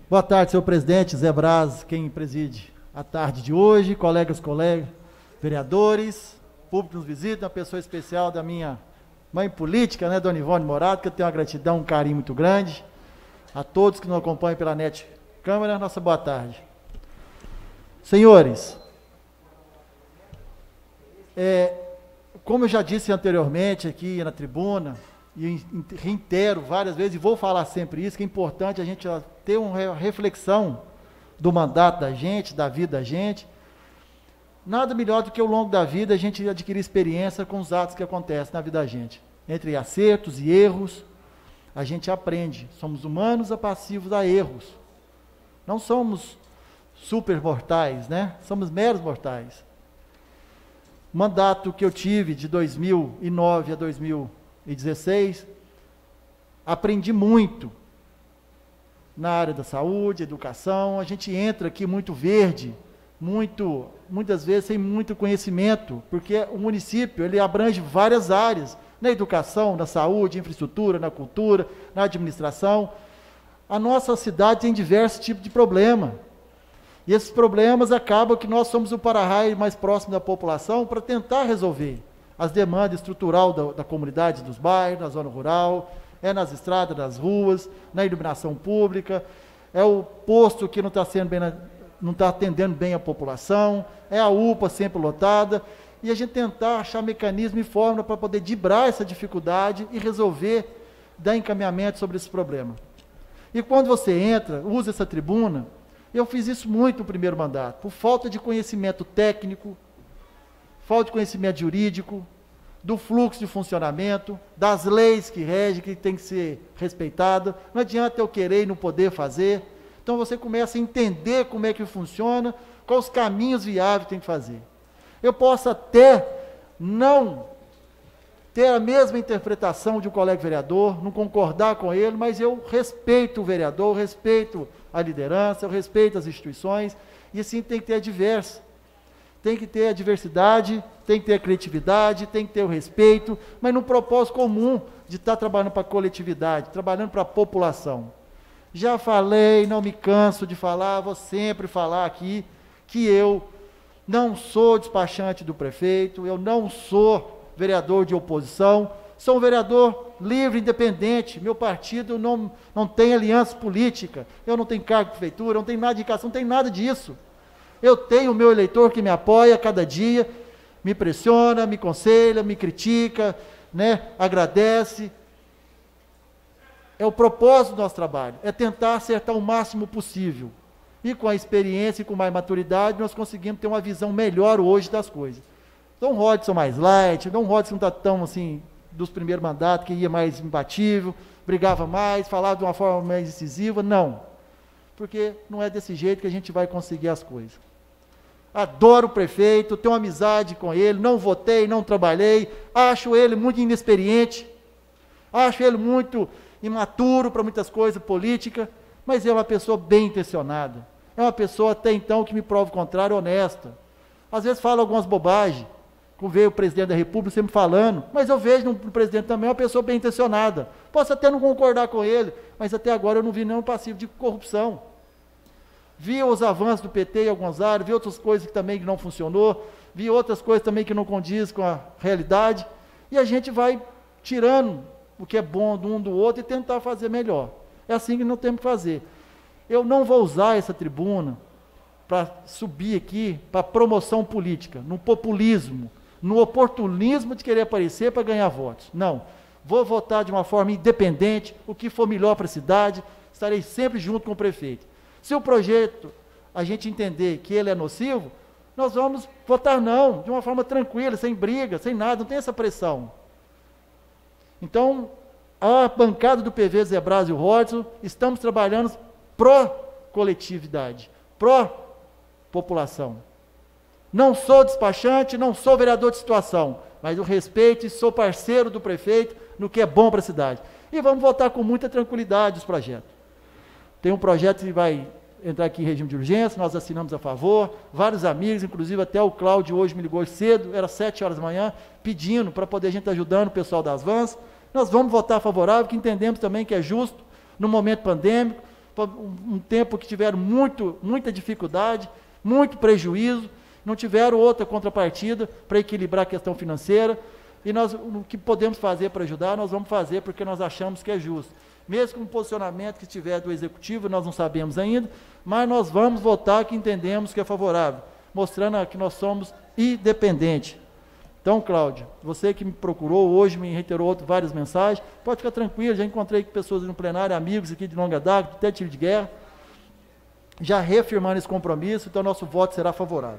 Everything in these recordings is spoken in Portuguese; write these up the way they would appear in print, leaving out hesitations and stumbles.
Boa tarde, senhor presidente Zé Braz, quem preside a tarde de hoje, colegas, vereadores, público que nos visita, uma pessoa especial da minha mãe política, né, Dona Ivone Morato, que eu tenho uma gratidão, um carinho muito grande. A todos que nos acompanham pela NET Câmara, nossa boa tarde. Senhores, como eu já disse anteriormente aqui na tribuna, e reitero várias vezes, e vou falar sempre isso, que é importante a gente ter uma reflexão do mandato da gente, da vida da gente. Nada melhor do que ao longo da vida a gente adquirir experiência com os atos que acontecem na vida da gente. Entre acertos e erros, a gente aprende. Somos humanos passivos a erros. Não somos super mortais, né? Somos meros mortais. O mandato que eu tive de 2009 a 2016, aprendi muito na área da saúde, educação. A gente entra aqui muito verde, muitas vezes sem muito conhecimento, porque o município ele abrange várias áreas, na educação, na saúde, infraestrutura, na cultura, na administração. A nossa cidade tem diversos tipos de problema, e esses problemas acabam que nós somos o para-raio mais próximo da população para tentar resolver as demandas estruturais da comunidade, dos bairros, na zona rural, nas estradas, nas ruas, na iluminação pública, é o posto que não está atendendo bem a população, é a UPA sempre lotada, e a gente tentar achar mecanismo e fórmula para poder driblar essa dificuldade e resolver, dar encaminhamento sobre esse problema. E quando você entra, usa essa tribuna, eu fiz isso muito no primeiro mandato, por falta de conhecimento técnico, falta de conhecimento jurídico, do fluxo de funcionamento, das leis que regem, que tem que ser respeitada. Não adianta eu querer e não poder fazer. Então você começa a entender como é que funciona, quais os caminhos viáveis que tem que fazer. Eu posso até não ter a mesma interpretação de um colega vereador, não concordar com ele, mas eu respeito o vereador, respeito a liderança, eu respeito as instituições, e assim tem que ter a diversa. Tem que ter a diversidade, tem que ter a criatividade, tem que ter o respeito, mas num propósito comum de estar trabalhando para a coletividade, trabalhando para a população. Já falei, não me canso de falar, vou sempre falar aqui, que eu não sou despachante do prefeito, eu não sou vereador de oposição, sou um vereador livre, independente, meu partido não tem aliança política, eu não tenho cargo de prefeitura, não tenho nada de indicação, não tenho nada disso. Eu tenho o meu eleitor que me apoia cada dia, me pressiona, me aconselha, me critica, né, agradece. É o propósito do nosso trabalho, é tentar acertar o máximo possível. E com a experiência e com mais maturidade, nós conseguimos ter uma visão melhor hoje das coisas. Então, um Rodson mais light, não um Rodson não está tão assim, dos primeiros mandatos, que ia mais imbatível, brigava mais, falava de uma forma mais incisiva, não. Porque não é desse jeito que a gente vai conseguir as coisas. Adoro o prefeito, tenho amizade com ele, não votei, não trabalhei, acho ele muito inexperiente, acho ele muito imaturo para muitas coisas políticas, mas é uma pessoa bem intencionada, é uma pessoa até então que me prova o contrário, honesta. Às vezes fala algumas bobagens, como veio o presidente da República sempre falando, mas eu vejo no presidente também uma pessoa bem intencionada. Posso até não concordar com ele, mas até agora eu não vi nenhum passivo de corrupção. Vi os avanços do PT em algumas áreas, vi outras coisas que também não funcionou, vi outras coisas também que não condiz com a realidade, e a gente vai tirando o que é bom de um do outro e tentar fazer melhor. É assim que nós temos que fazer. Eu não vou usar essa tribuna para subir aqui para promoção política, no populismo, no oportunismo de querer aparecer para ganhar votos. Não. Vou votar de uma forma independente, o que for melhor para a cidade, estarei sempre junto com o prefeito. Se o projeto, a gente entender que ele é nocivo, nós vamos votar não, de uma forma tranquila, sem briga, sem nada, não tem essa pressão. Então, a bancada do PV Zé Braz e o Rodson, estamos trabalhando pró-coletividade, pró-população. Não sou despachante, não sou vereador de situação, mas eu respeito e sou parceiro do prefeito no que é bom para a cidade. E vamos votar com muita tranquilidade os projetos. Tem um projeto que vai entrar aqui em regime de urgência, nós assinamos a favor, vários amigos, inclusive até o Cláudio hoje me ligou cedo, era 7 horas da manhã, pedindo para poder a gente estar ajudando o pessoal das vans. Nós vamos votar favorável, que entendemos também que é justo, no momento pandêmico, um tempo que tiveram muita dificuldade, muito prejuízo, não tiveram outra contrapartida para equilibrar a questão financeira, e nós, o que podemos fazer para ajudar, nós vamos fazer porque nós achamos que é justo. Mesmo com o posicionamento que tiver do Executivo, nós não sabemos ainda, mas nós vamos votar que entendemos que é favorável, mostrando que nós somos independentes. Então, Cláudio, você que me procurou hoje, me reiterou várias mensagens, pode ficar tranquilo, já encontrei pessoas no plenário, amigos aqui de longa data, até tiro de guerra, já reafirmando esse compromisso, então nosso voto será favorável.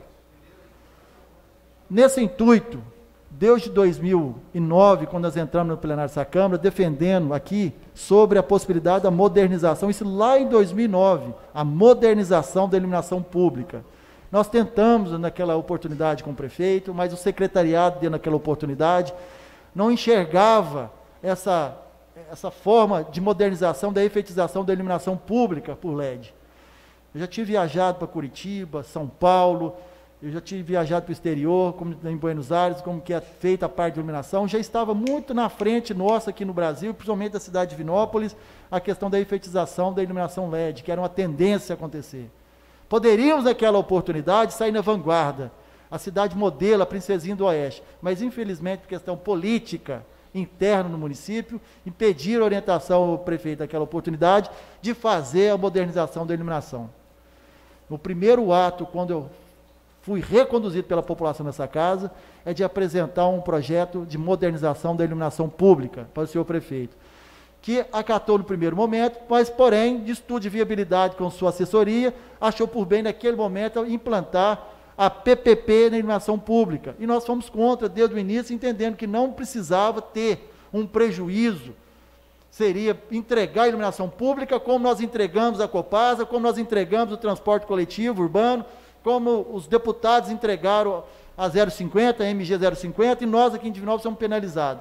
Nesse intuito, desde 2009, quando nós entramos no plenário dessa Câmara, defendendo aqui sobre a possibilidade da modernização, isso lá em 2009, a modernização da iluminação pública. Nós tentamos naquela oportunidade com o prefeito, mas o secretariado, dentro daquela oportunidade, não enxergava essa forma de modernização da efetização da iluminação pública por LED. Eu já tinha viajado para Curitiba, São Paulo, eu já tinha viajado para o exterior, como em Buenos Aires, como que é feita a parte de iluminação, já estava muito na frente nossa aqui no Brasil, principalmente da cidade de Divinópolis, a questão da efetização da iluminação LED, que era uma tendência a acontecer. Poderíamos, naquela oportunidade, sair na vanguarda, a cidade modelo, a Princesinha do Oeste, mas infelizmente, por questão política interna no município, impediram a orientação ao prefeito naquela oportunidade de fazer a modernização da iluminação. No primeiro ato, quando eu fui reconduzido pela população nessa casa, é de apresentar um projeto de modernização da iluminação pública para o senhor prefeito, que acatou no primeiro momento, mas, porém, de estudo de viabilidade com sua assessoria, achou por bem, naquele momento, implantar a PPP na iluminação pública. E nós fomos contra, desde o início, entendendo que não precisava ter um prejuízo, seria entregar a iluminação pública, como nós entregamos a Copasa, como nós entregamos o transporte coletivo urbano, como os deputados entregaram a 050, a MG 050, e nós aqui em Divinópolis somos penalizados.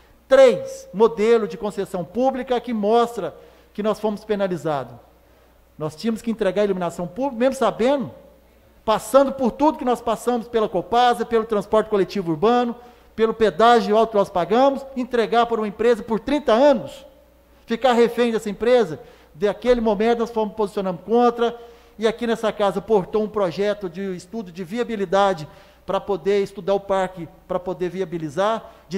3 modelos de concessão pública que mostra que nós fomos penalizados. Nós tínhamos que entregar a iluminação pública, mesmo sabendo, passando por tudo que nós passamos pela Copasa, pelo transporte coletivo urbano, pelo pedágio alto que nós pagamos, entregar para uma empresa por 30 anos, ficar refém dessa empresa. Daquele momento nós fomos posicionando contra, e aqui nessa casa portou um projeto de estudo de viabilidade para poder estudar o parque, para poder viabilizar, de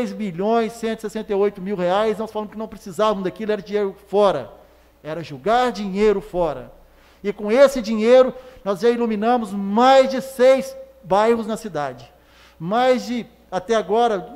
R$3.168.000, nós falamos que não precisávamos daquilo, era dinheiro fora, era jogar dinheiro fora. E com esse dinheiro, nós já iluminamos mais de 6 bairros na cidade, mais de, até agora,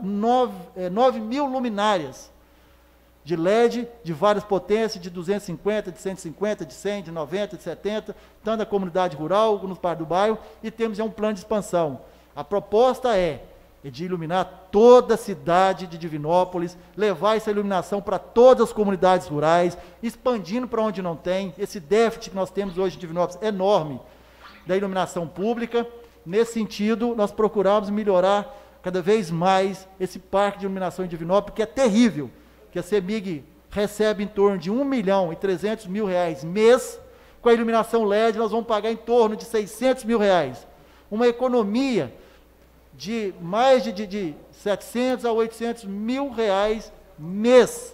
9.000 luminárias, de LED, de várias potências, de 250, de 150, de 100, de 90, de 70, tanto na comunidade rural, como nos bairros do bairro, e temos já um plano de expansão. A proposta é de iluminar toda a cidade de Divinópolis, levar essa iluminação para todas as comunidades rurais, expandindo para onde não tem. Esse déficit que nós temos hoje em Divinópolis é enorme, da iluminação pública. Nesse sentido, nós procuramos melhorar cada vez mais esse parque de iluminação em Divinópolis, que é terrível, que a CEMIG recebe em torno de R$1.300.000 mês, com a iluminação LED nós vamos pagar em torno de R$600.000, uma economia de mais de 700 a 800 mil reais mês.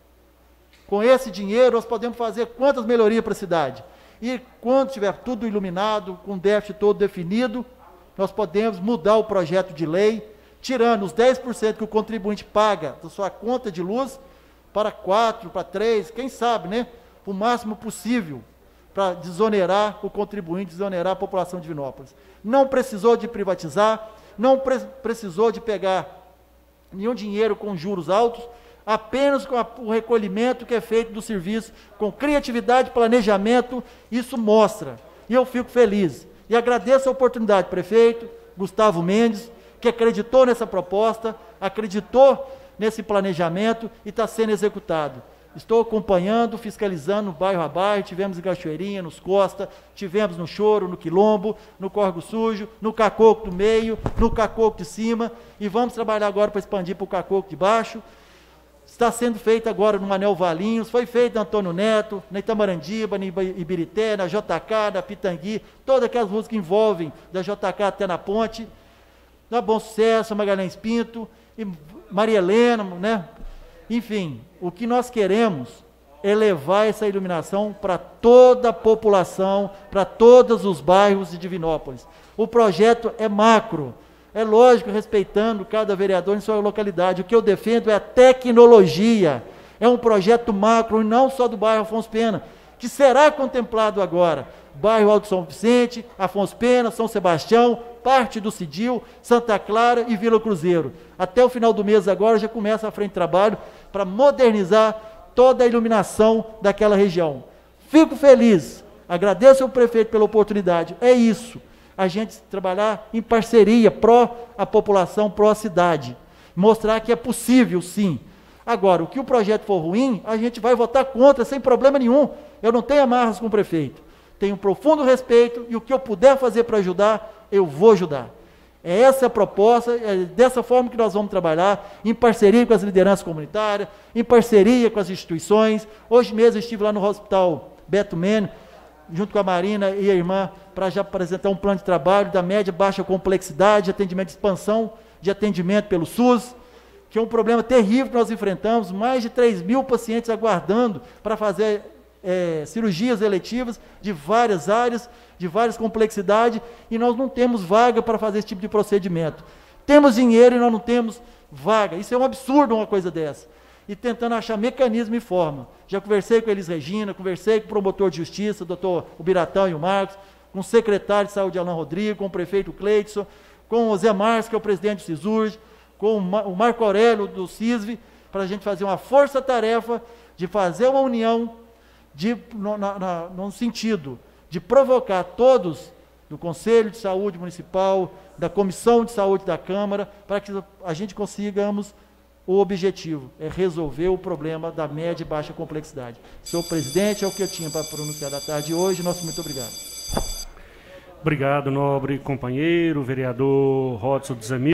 Com esse dinheiro nós podemos fazer quantas melhorias para a cidade? E quando tiver tudo iluminado, com o déficit todo definido, nós podemos mudar o projeto de lei, tirando os 10% que o contribuinte paga da sua conta de luz, para 4, para 3, quem sabe, né? O máximo possível, para desonerar o contribuinte, desonerar a população de Divinópolis. Não precisou de privatizar, não precisou de pegar nenhum dinheiro com juros altos, apenas com o recolhimento que é feito do serviço, com criatividade, planejamento, isso mostra. E eu fico feliz. E agradeço a oportunidade, prefeito Gustavo Mendes, que acreditou nessa proposta, acreditou nesse planejamento e está sendo executado. Estou acompanhando, fiscalizando bairro a bairro, tivemos em Cachoeirinha, nos Costa, tivemos no Choro, no Quilombo, no Córrego Sujo, no Cacoco do Meio, no Cacoco de Cima, e vamos trabalhar agora para expandir para o Cacoco de Baixo. Está sendo feito agora no Anel Valinhos, foi feito na Antônio Neto, na Itamarandiba, na Ibirité, na JK, na Pitangui, todas aquelas ruas que envolvem da JK até na Ponte, na Bom Sucesso, Magalhães Pinto, e Maria Helena, né? Enfim, o que nós queremos é levar essa iluminação para toda a população, para todos os bairros de Divinópolis. O projeto é macro, é lógico, respeitando cada vereador em sua localidade. O que eu defendo é a tecnologia, é um projeto macro, e não só do bairro Afonso Pena, que será contemplado agora. Bairro Alto São Vicente, Afonso Pena, São Sebastião, parte do Cidil, Santa Clara e Vila Cruzeiro. Até o final do mês agora já começa a frente de trabalho para modernizar toda a iluminação daquela região. Fico feliz, agradeço ao prefeito pela oportunidade. É isso, a gente trabalhar em parceria pró a população, pró a cidade. Mostrar que é possível, sim. Agora, o que o projeto for ruim, a gente vai votar contra, sem problema nenhum. Eu não tenho amarras com o prefeito. Tenho um profundo respeito e o que eu puder fazer para ajudar, eu vou ajudar. É essa a proposta, é dessa forma que nós vamos trabalhar, em parceria com as lideranças comunitárias, em parceria com as instituições. Hoje mesmo eu estive lá no Hospital Beto Mene, junto com a Marina e a irmã, para já apresentar um plano de trabalho da média e baixa complexidade, de atendimento de expansão, de atendimento pelo SUS, que é um problema terrível que nós enfrentamos, mais de 3.000 pacientes aguardando para fazer cirurgias eletivas de várias áreas, de várias complexidades, e nós não temos vaga para fazer esse tipo de procedimento. Temos dinheiro e nós não temos vaga. Isso é um absurdo, uma coisa dessa. E tentando achar mecanismo e forma. Já conversei com Elis Regina, conversei com o promotor de justiça, o doutor Ubiratão e o Marcos, com o secretário de saúde, Alan Rodrigo, com o prefeito Cleidson, com o Zé Márcio, que é o presidente do CISURG, com o Marco Aurélio, do CISV, para a gente fazer uma força-tarefa de fazer uma união no sentido de provocar todos do Conselho de Saúde Municipal, da Comissão de Saúde da Câmara, para que a gente consigamos o objetivo, é resolver o problema da média e baixa complexidade. Senhor presidente, é o que eu tinha para pronunciar da tarde de hoje. Nosso muito obrigado. Obrigado, nobre companheiro, vereador Rodson dos Amigos.